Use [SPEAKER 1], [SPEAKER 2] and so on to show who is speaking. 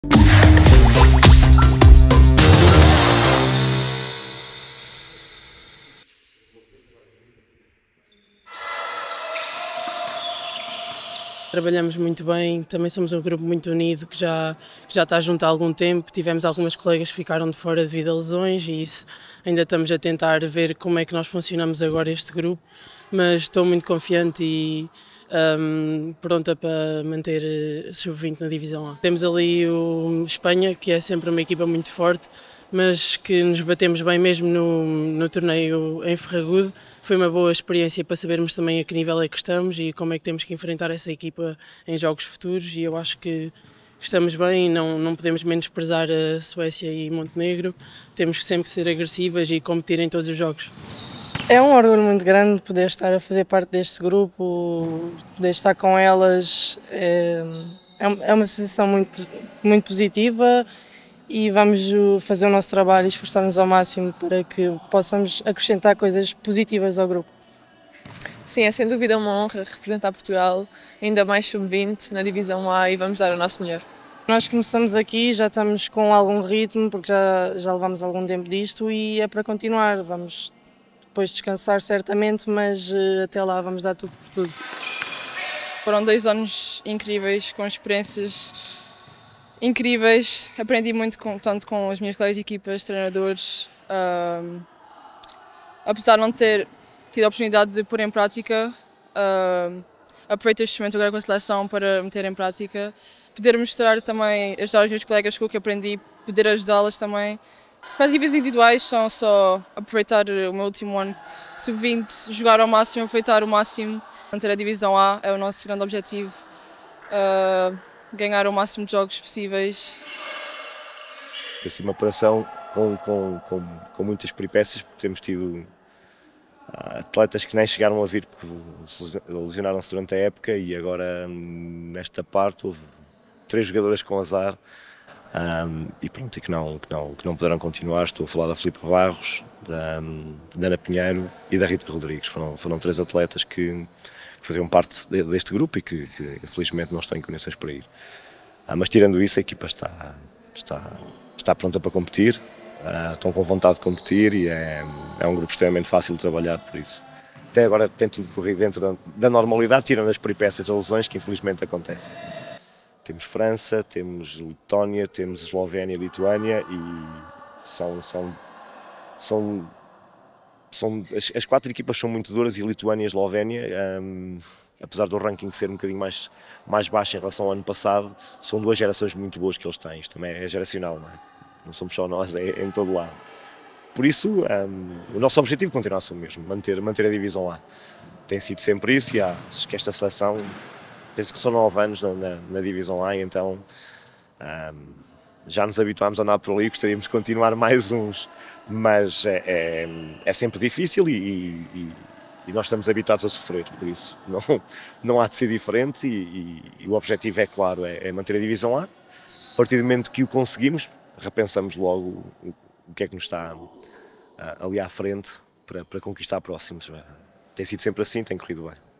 [SPEAKER 1] Trabalhamos muito bem, também somos um grupo muito unido que já está junto há algum tempo. Tivemos algumas colegas que ficaram de fora devido a lesões e isso ainda estamos a tentar ver como é que nós funcionamos agora este grupo, mas estou muito confiante e pronta para manter a Sub-20 na divisão A. Temos ali o Espanha, que é sempre uma equipa muito forte, mas que nos batemos bem mesmo no torneio em Ferragudo. Foi uma boa experiência para sabermos também a que nível é que estamos e como é que temos que enfrentar essa equipa em jogos futuros, e eu acho que estamos bem e não podemos menosprezar a Suécia e Montenegro. Temos que sempre ser agressivas e competir em todos os jogos.
[SPEAKER 2] É um orgulho muito grande poder estar a fazer parte deste grupo, poder estar com elas. É uma sensação muito positiva e vamos fazer o nosso trabalho e esforçar-nos ao máximo para que possamos acrescentar coisas positivas ao grupo.
[SPEAKER 3] Sim, é sem dúvida uma honra representar Portugal, ainda mais Sub-20 na divisão A, e vamos dar o nosso melhor.
[SPEAKER 2] Nós começamos aqui, já estamos com algum ritmo, porque já levamos algum tempo disto e é para continuar. Vamos depois descansar certamente, mas até lá vamos dar tudo por tudo.
[SPEAKER 4] Foram 2 anos incríveis, com experiências incríveis. Aprendi muito tanto com as minhas colegas de equipas, treinadores. Apesar de não ter tido a oportunidade de pôr em prática, aproveito este momento agora com a seleção para meter em prática. Poder mostrar também, ajudar os meus colegas com o que aprendi, poder ajudá-las também. As perspectivas individuais são só aproveitar o meu último ano Sub-20, jogar ao máximo, aproveitar o máximo. Manter a divisão A é o nosso grande objetivo, ganhar o máximo de jogos possíveis.
[SPEAKER 5] Tem sido uma operação com muitas peripécias, porque temos tido atletas que nem chegaram a vir porque lesionaram-se durante a época, e agora nesta parte houve 3 jogadoras com azar e pronto, e que não puderam continuar. Estou a falar da Filipe Barros, da Ana Pinheiro e da Rita Rodrigues. Foram 3 atletas que faziam parte deste grupo e que infelizmente não estão em condições para ir. Mas tirando isso, a equipa está pronta para competir. Estão com vontade de competir e é um grupo extremamente fácil de trabalhar, por isso. Até agora tem tudo corrido dentro da normalidade, tirando as peripécias das lesões que infelizmente acontecem. Temos França, temos Letónia, temos Eslovénia e Lituânia, e as 4 equipas são muito duras, e Lituânia e Eslovénia, apesar do ranking ser um bocadinho mais baixo em relação ao ano passado, são 2 gerações muito boas que eles têm. Isto também é geracional, não é? Não somos só nós, é em todo lado. Por isso, o nosso objetivo continua a ser o mesmo, manter a divisão lá. Tem sido sempre isso, e acho que esta seleção, penso que são 9 anos na divisão A, então já nos habituámos a andar por ali, gostaríamos de continuar mais uns, mas é sempre difícil e nós estamos habituados a sofrer, por isso não há de ser diferente, e o objetivo é claro, é manter a divisão A. A partir do momento que o conseguimos, repensamos logo o que é que nos está ali à frente para conquistar próximos. Tem sido sempre assim, tem corrido bem.